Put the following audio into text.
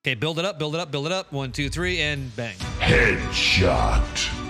Okay, build it up, build it up, build it up. 1, 2, 3, and bang. Headshot.